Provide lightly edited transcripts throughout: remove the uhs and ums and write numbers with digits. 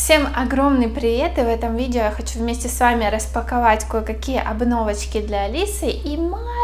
Всем огромный привет, и в этом видео я хочу вместе с вами распаковать кое-какие обновочки для Алисы, и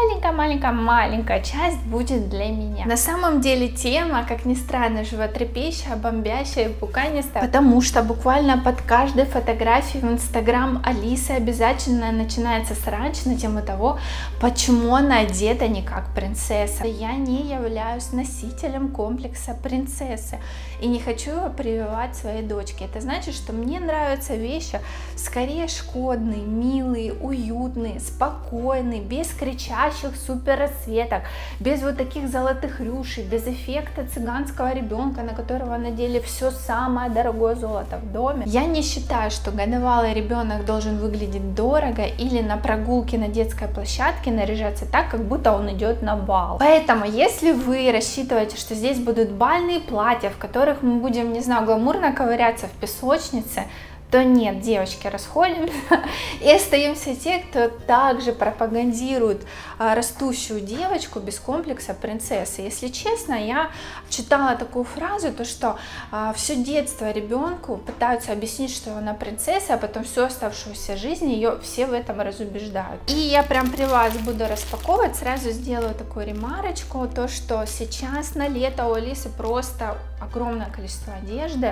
маленькая часть будет для меня. На самом деле тема, как ни странно, животрепещущая, бомбящая, пуканистая, потому что буквально под каждой фотографией в Инстаграм Алисы обязательно начинается срач на тему того, почему она одета не как принцесса. Я не являюсь носителем комплекса принцессы и не хочу его прививать своей дочке. Это значит, что мне нравятся вещи скорее шкодные, милые, уютные, спокойные, без кричащих супер расцветок, без вот таких золотых рюшей, без эффекта цыганского ребенка, на которого надели все самое дорогое золото в доме. Я не считаю, что годовалый ребенок должен выглядеть дорого или на прогулке на детской площадке наряжаться так, как будто он идет на бал. Поэтому, если вы рассчитываете, что здесь будут бальные платья, в которых мы будем, не знаю, гламурно ковыряться в песочнице, то нет, девочки, расходимся и остаемся те, кто также пропагандирует растущую девочку без комплекса принцессы. Если честно, я читала такую фразу, то что все детство ребенку пытаются объяснить, что она принцесса, а потом всю оставшуюся жизнь ее все в этом разубеждают. И я прям при вас буду распаковывать, сразу сделаю такую ремарочку, то что сейчас на лето у Алисы просто огромное количество одежды,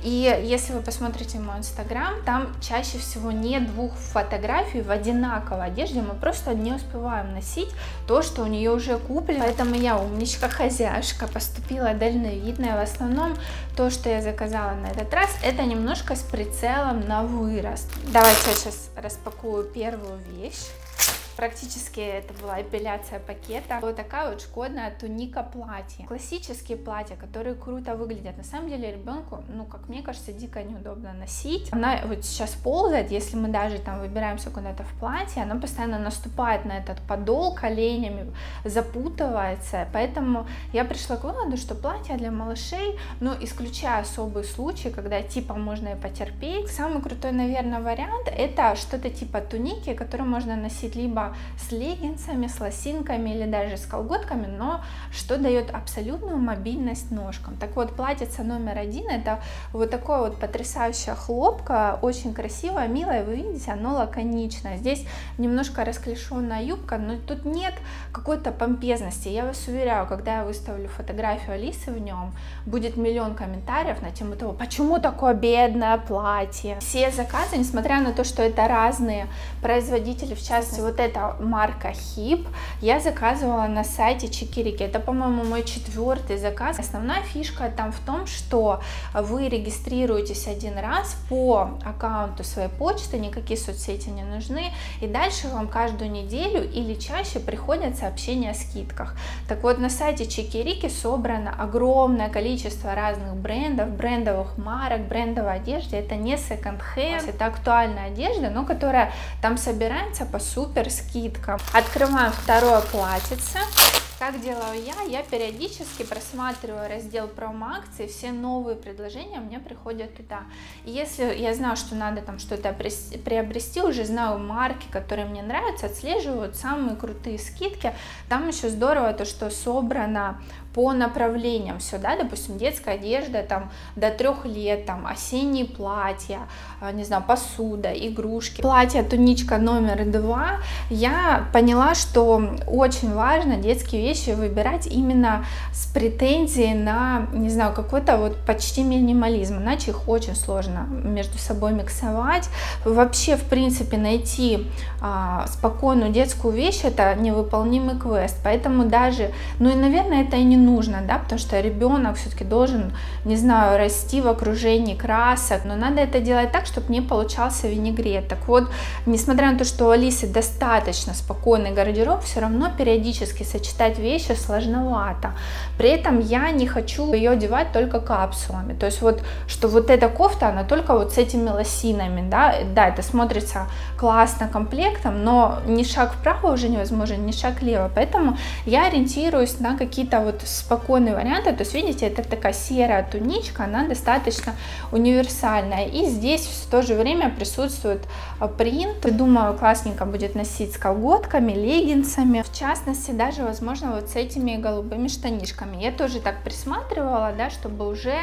и если вы посмотрите мой инстаграм, там чаще всего нет двух фотографий в одинаковой одежде, мы просто не успеваем носить то, что у нее уже куплено, поэтому я умничка хозяюшка, поступила дальновидная. В основном то, что я заказала на этот раз, это немножко с прицелом на вырост. Давайте я сейчас распакую первую вещь. Практически это была эпиляция пакета. Вот такая вот шкодная туника платье. Классические платья, которые круто выглядят. На самом деле ребенку, ну, как мне кажется, дико неудобно носить. Она вот сейчас ползает, если мы даже там выбираемся куда-то в платье, она постоянно наступает на этот подол коленями, запутывается. Поэтому я пришла к выводу, что платье для малышей, ну, исключая особые случаи, когда типа можно и потерпеть. Самый крутой, наверное, вариант это что-то типа туники, которую можно носить либо с леггинсами, с лосинками или даже с колготками, но что дает абсолютную мобильность ножкам. Так вот, платьице номер 1 это вот такое вот потрясающая хлопка, очень красивая, милая, вы видите, оно лаконичное. Здесь немножко расклешенная юбка, но тут нет какой-то помпезности. Я вас уверяю, когда я выставлю фотографию Алисы в нем, будет миллион комментариев на тему того, почему такое бедное платье. Все заказы, несмотря на то, что это разные производители, в частности, вот это марка Hip, я заказывала на сайте Чикирики. Это, по-моему, мой 4-й заказ. Основная фишка там в том, что вы регистрируетесь один раз по аккаунту своей почты, никакие соцсети не нужны, и дальше вам каждую неделю или чаще приходят сообщения о скидках. Так вот, на сайте Чикирики собрано огромное количество разных брендов, брендовых марок, брендовой одежды. Это не секонд-хенд, это актуальная одежда, но которая там собирается по супер скидкам. Открываем второе платьице. Как делаю я периодически просматриваю раздел промо-акций, все новые предложения мне приходят туда. И если я знаю, что надо там что-то приобрести, уже знаю марки, которые мне нравятся, отслеживаю самые крутые скидки. Там еще здорово то, что собрано по направлениям все, да, допустим, детская одежда там до 3 лет, там осенние платья, не знаю, посуда, игрушки. Платье туничка номер 2, я поняла, что очень важно детские вещи выбирать именно с претензией на, не знаю, какой-то вот почти минимализм, иначе их очень сложно между собой миксовать. Вообще, в принципе, найти спокойную детскую вещь это невыполнимый квест, поэтому даже, ну и, наверное, это и не нужно, да, потому что ребенок все-таки должен, не знаю, расти в окружении красок, но надо это делать так, чтобы не получался винегрет. Так вот, несмотря на то, что у Алисы достаточно спокойный гардероб, все равно периодически сочетать вещи сложновато. При этом я не хочу ее одевать только капсулами, то есть вот, что вот эта кофта, она только вот с этими лосинами, да, это смотрится классно комплектом, но ни шаг вправо уже невозможен, ни шаг влево, поэтому я ориентируюсь на какие-то вот спокойные варианты. То есть, видите, это такая серая туничка, она достаточно универсальная, и здесь в то же время присутствует принт. Думаю, классненько будет носить с колготками, леггинсами, в частности, даже, возможно, вот с этими голубыми штанишками. Я тоже так присматривала, да, чтобы уже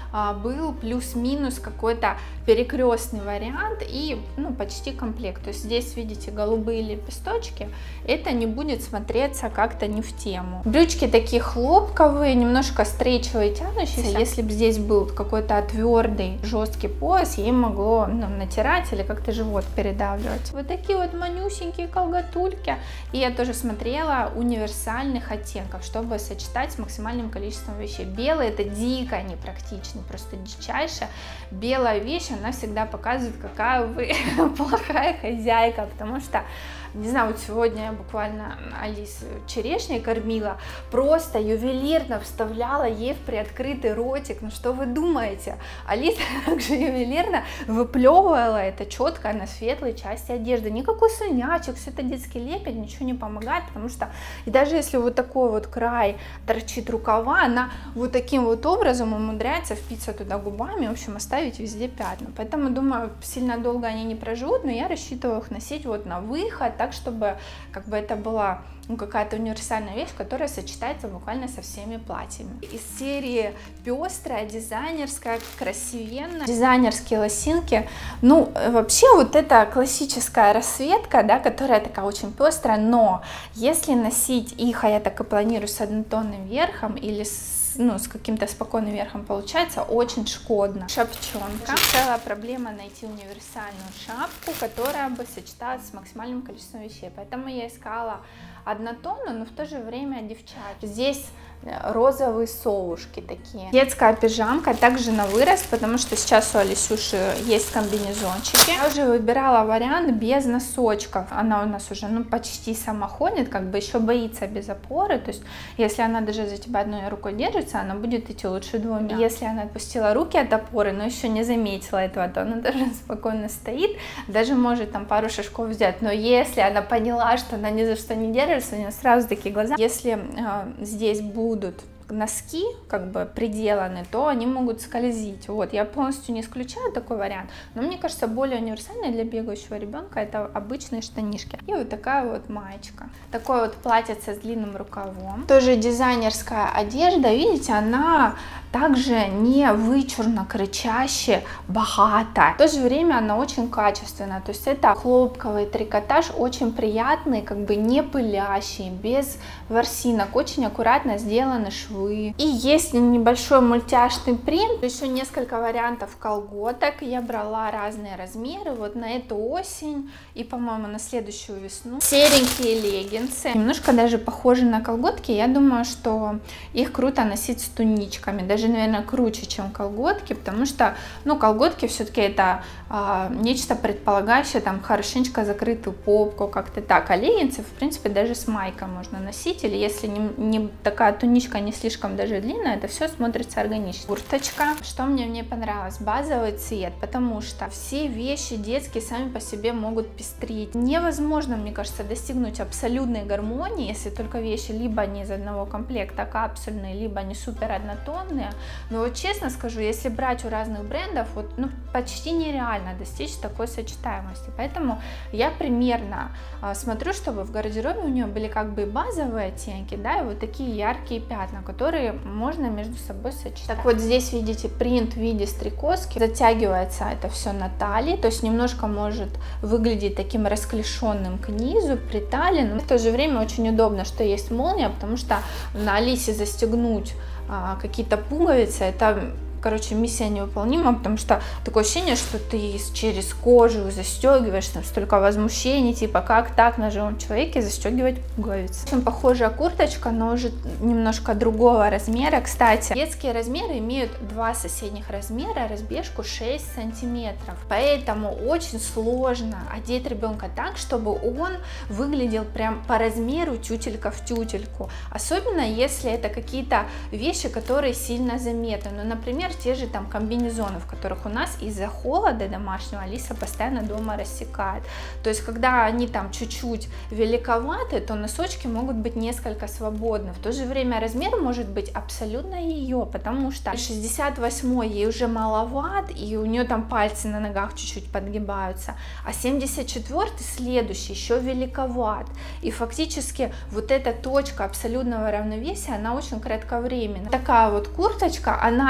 был плюс-минус какой-то перекрестный вариант и почти комплект. То есть здесь видите голубые лепесточки, это не будет смотреться как-то не в тему. Брючки такие хлопковые, немножко стрейчевые, тянущиеся. Если бы здесь был какой-то твердый жесткий пояс, ей могло натирать или как-то живот передавливать. Вот такие вот манюсенькие колготульки. И я тоже смотрела универсальных оттенков, чтобы сочетать с максимальным количеством вещей. Белый — это дико непрактично, просто дичайше. Белая вещь, она всегда показывает, какая вы плохая хозяйка, потому что, не знаю, вот сегодня я буквально Алису черешней кормила, просто ювелирно вставляла ей в приоткрытый ротик. Ну что вы думаете? Алиса также ювелирно выплевывала это четко на светлой части одежды. Никакой слюнячек, все это детский лепет, ничего не помогает, потому что и даже если вот такой вот край торчит рукава, она вот таким вот образом умудряется впиться туда губами, в общем, оставить везде пятна. Поэтому, думаю, сильно долго они не проживут, но я рассчитываю их носить вот на выход, так, чтобы как бы это была какая-то универсальная вещь, которая сочетается буквально со всеми платьями. Из серии пестрая, дизайнерская, красивенная, дизайнерские лосинки. Ну, вообще вот эта классическая расцветка, да, которая такая очень пестрая, но если носить их, а я так и планирую, с однотонным верхом или с каким-то спокойным верхом, получается очень шкодно. Шапчонка. Целая проблема найти универсальную шапку, которая бы сочеталась с максимальным количеством вещей. Поэтому я искала однотонную, но в то же время девчачью. Здесь розовые совушки такие. Детская пижамка, также на вырост, потому что сейчас у Алисюши есть комбинезончики. Я уже выбирала вариант без носочков. Она у нас уже почти сама ходит, как бы еще боится без опоры. То есть если она даже за тебя одной рукой держится, она будет идти лучше двумя. Если она отпустила руки от опоры, но еще не заметила этого, то она даже спокойно стоит, даже может там пару шажков взять. Но если она поняла, что она ни за что не держится, у нее сразу такие глаза. Если здесь будут носки как бы приделаны, то они могут скользить. Вот, я полностью не исключаю такой вариант, но мне кажется, более универсальный для бегающего ребенка это обычные штанишки. И вот такая вот маечка. Такое вот платьице с длинным рукавом. Тоже дизайнерская одежда, видите, она также не вычурно, кричаще, богато. В то же время она очень качественная, то есть это хлопковый трикотаж, очень приятный, как бы не пылящий, без ворсинок, очень аккуратно сделаны швы. И есть небольшой мультяшный принт, еще несколько вариантов колготок. Я брала разные размеры, вот на эту осень и, по-моему, на следующую весну. Серенькие леггинсы, немножко даже похожи на колготки, я думаю, что их круто носить с туничками, даже, наверное, круче, чем колготки, потому что, колготки все-таки это нечто предполагающее, там, хорошенечко закрытую попку, как-то так, а леггинсы, в принципе, даже с майкой можно носить, или если не такая туничка не слишком даже длинная, это все смотрится органично. Курточка, что мне в ней понравилось, базовый цвет, потому что все вещи детские сами по себе могут пестреть. Невозможно, мне кажется, достигнуть абсолютной гармонии, если только вещи либо не из одного комплекта капсульные, либо не супер однотонные. Но вот честно скажу, если брать у разных брендов, вот, почти нереально достичь такой сочетаемости. Поэтому я примерно смотрю, чтобы в гардеробе у нее были как бы базовые оттенки, да, и вот такие яркие пятна, которые можно между собой сочетать. Так вот здесь видите принт в виде стрекозки, затягивается это все на талии, то есть немножко может выглядеть таким расклешенным к низу при талии, но в то же время очень удобно, что есть молния, потому что на Алисе застегнуть какие-то пуговицы, это, короче, миссия невыполнима, потому что такое ощущение, что ты через кожу застегиваешь, там столько возмущений, типа, как так на живом человеке застегивать пуговицы. Очень похожая курточка, но уже немножко другого размера. Кстати, детские размеры имеют два соседних размера, разбежку 6 сантиметров, поэтому очень сложно одеть ребенка так, чтобы он выглядел прям по размеру тютелька в тютельку, особенно если это какие-то вещи, которые сильно заметны, например, те же там комбинезоны, в которых у нас из-за холода домашнего Алиса постоянно дома рассекает. То есть, когда они там чуть-чуть великоваты, то носочки могут быть несколько свободны. В то же время размер может быть абсолютно ее, потому что 68 ей уже маловат, и у нее там пальцы на ногах чуть-чуть подгибаются, а 74 следующий еще великоват. И фактически вот эта точка абсолютного равновесия, она очень кратковременна. Такая вот курточка, она же почти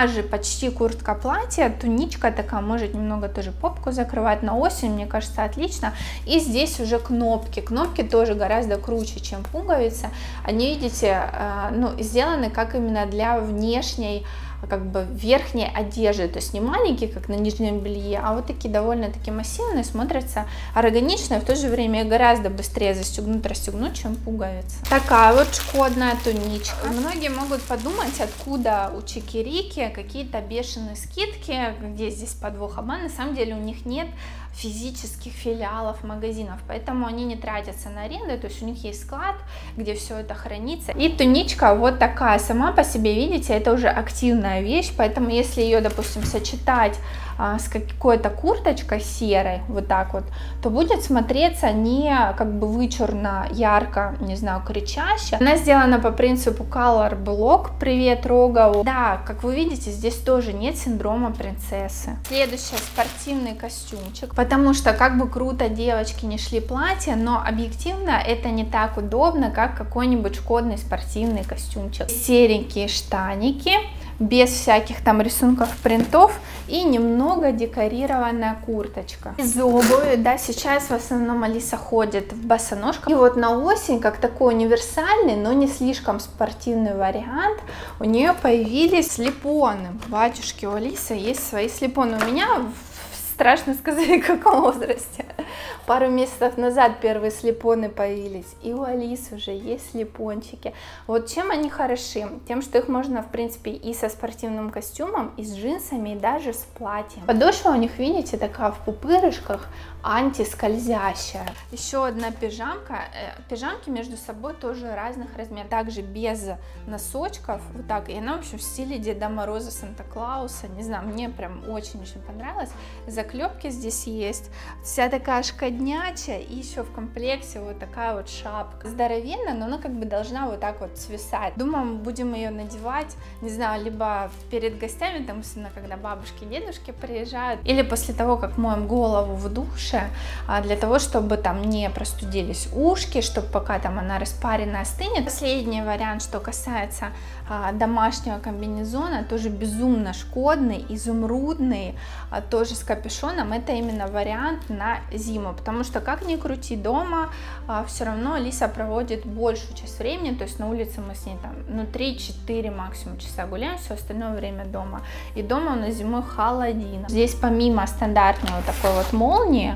почти куртка платья, туничка такая, может немного тоже попку закрывать, на осень, мне кажется, отлично. И здесь уже кнопки тоже гораздо круче, чем пуговицы, они, видите, ну, сделаны как именно для внешней, как бы верхней одежды, то есть не маленькие, как на нижнем белье, а вот такие довольно-таки массивные, смотрятся органично, и в то же время гораздо быстрее расстегнуть, чем пуговицы. Такая вот шкодная туничка. Многие могут подумать, откуда у Чики-Рики какие-то бешеные скидки, где здесь подвох, а на самом деле у них нет физических филиалов магазинов, поэтому они не тратятся на аренду, то есть у них есть склад, где все это хранится. И туничка вот такая, сама по себе, видите, это уже активная вещь, поэтому если ее, допустим, сочетать с какой-то курточкой серой, вот так вот, то будет смотреться не как бы вычурно, ярко, не знаю, кричаще. Она сделана по принципу Color Block, привет Рогову. Да, как вы видите, здесь тоже нет синдрома принцессы. Следующий спортивный костюмчик, потому что как бы круто девочки не шли платья, но объективно это не так удобно, как какой-нибудь шкодный спортивный костюмчик. Серенькие штаники, без всяких там рисунков, принтов, и немного декорированная курточка. Из обуви, да, сейчас в основном Алиса ходит в босоножках, и вот на осень, как такой универсальный, но не слишком спортивный вариант, у нее появились слипоны. Батюшки, у Алисы есть свои слипоны. У меня, страшно сказать, в каком возрасте, пару месяцев назад первые слипоны появились, и у Алисы уже есть слипончики. Вот чем они хороши? Тем, что их можно, в принципе, и со спортивным костюмом, и с джинсами, и даже с платьем. Подошва у них, видите, такая в пупырышках, антискользящая. Еще одна пижамка. Пижамки между собой тоже разных размеров, также без носочков, вот так. И она, в общем, в стиле Деда Мороза, Санта-Клауса, не знаю, мне прям очень-очень понравилось. Заклепки здесь есть, вся такая шкоднячая, и еще в комплекте вот такая вот шапка. Здоровенная, но она как бы должна вот так вот свисать. Думаю, мы будем ее надевать, не знаю, либо перед гостями, там, особенно когда бабушки и дедушки приезжают, или после того, как моем голову в душе, для того, чтобы там не простудились ушки, чтобы пока там она распаренная остынет. Последний вариант, что касается домашнего комбинезона, тоже безумно шкодный, изумрудный, тоже с капюшоном. Это именно вариант на зиму, потому что как ни крути дома, все равно Алиса проводит большую часть времени, то есть на улице мы с ней там, ну, 3-4 максимум часа гуляем, все остальное время дома, и дома у нас зимой холодина. Здесь помимо стандартной вот такой вот молнии,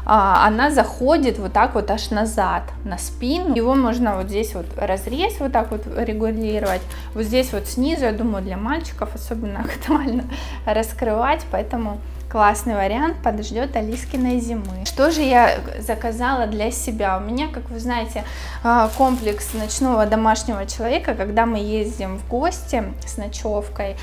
она заходит вот так вот аж назад, на спину. Его можно вот здесь вот разрез вот так вот регулировать. Вот здесь вот снизу, я думаю, для мальчиков особенно актуально раскрывать, поэтому классный вариант, подождет Алискиной зимы. Что же я заказала для себя? У меня, как вы знаете, комплекс ночного домашнего человека. Когда мы ездим в гости с ночевкой,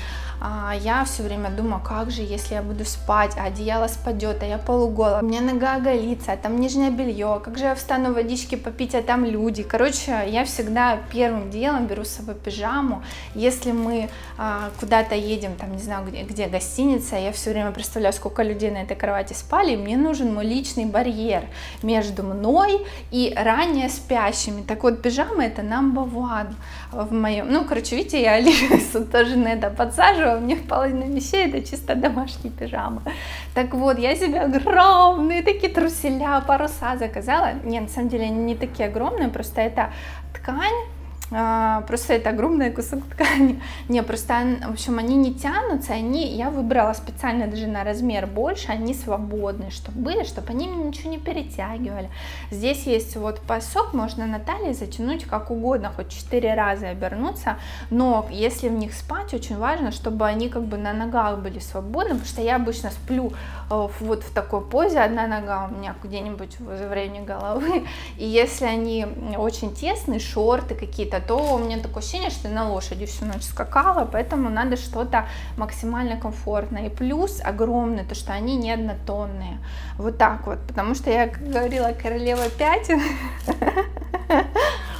я все время думаю, как же, если я буду спать, а одеяло спадет, а я полуголая, у меня нога оголится, а там нижнее белье, как же я встану водички попить, а там люди. Короче, я всегда первым делом беру с собой пижаму. Если мы куда-то едем, там не знаю, где гостиница, я все время представляю, сколько людей на этой кровати спали, и мне нужен мой личный барьер между мной и ранее спящими. Так вот, пижама — это number one в моем. Ну, короче, видите, я Алису тоже на это подсаживаю. Мне половина вещей — это чисто домашние пижамы. Так вот, я себе огромные такие труселя, паруса заказала. Не, на самом деле они не такие огромные, просто это ткань, просто это огромный кусок ткани. Не, просто, в общем, они не тянутся, я выбрала специально даже на размер больше, они свободные, чтобы были, чтобы они мне ничего не перетягивали. Здесь есть вот поясок, можно на талии затянуть как угодно, хоть 4 раза обернуться, но если в них спать, очень важно, чтобы они как бы на ногах были свободны, потому что я обычно сплю вот в такой позе, одна нога у меня где-нибудь в районе головы, и если они очень тесные, шорты какие-то, то у меня такое ощущение, что я на лошади всю ночь скакала, поэтому надо что-то максимально комфортное. И плюс огромный, то что они не однотонные. Вот так вот, потому что я, как говорила, королева пятен.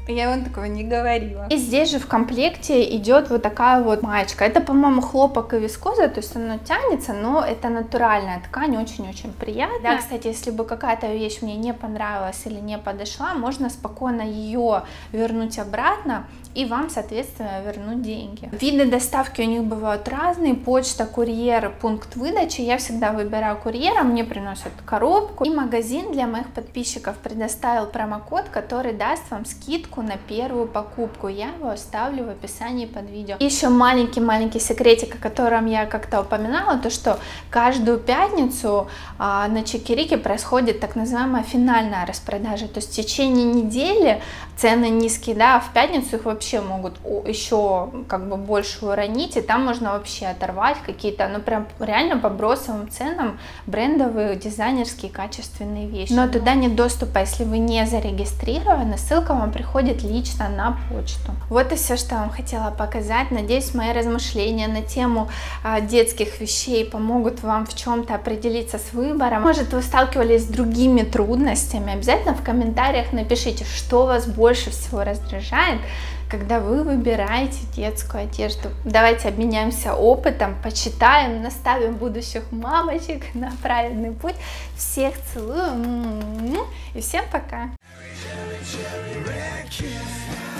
Я вам такого не говорила. И здесь же в комплекте идет вот такая вот маечка. Это, по-моему, хлопок и вискоза, то есть оно тянется, но это натуральная ткань, очень-очень приятная. Да, кстати, если бы какая-то вещь мне не понравилась или не подошла, можно спокойно ее вернуть обратно и вам, соответственно, вернуть деньги. Виды доставки у них бывают разные: почта, курьер, пункт выдачи. Я всегда выбираю курьера, мне приносят коробку. И магазин для моих подписчиков предоставил промокод, который даст вам скидку на первую покупку. Я его оставлю в описании под видео. И еще маленький секретик, о котором я как-то упоминала, то что каждую пятницу на Чикирике происходит так называемая финальная распродажа. То есть в течение недели цены низкие, да, а в пятницу их вообще могут еще как бы больше уронить, и там можно вообще оторвать какие-то, ну прям реально по бросовым ценам брендовые, дизайнерские, качественные вещи. Но туда нет доступа, если вы не зарегистрированы. Ссылка вам приходит лично на почту. Вот и все, что я вам хотела показать. Надеюсь, мои размышления на тему детских вещей помогут вам в чем-то определиться с выбором. Может, вы сталкивались с другими трудностями? Обязательно в комментариях напишите, что вас больше всего раздражает, когда вы выбираете детскую одежду. Давайте обменяемся опытом, почитаем, наставим будущих мамочек на правильный путь. Всех целую и всем пока!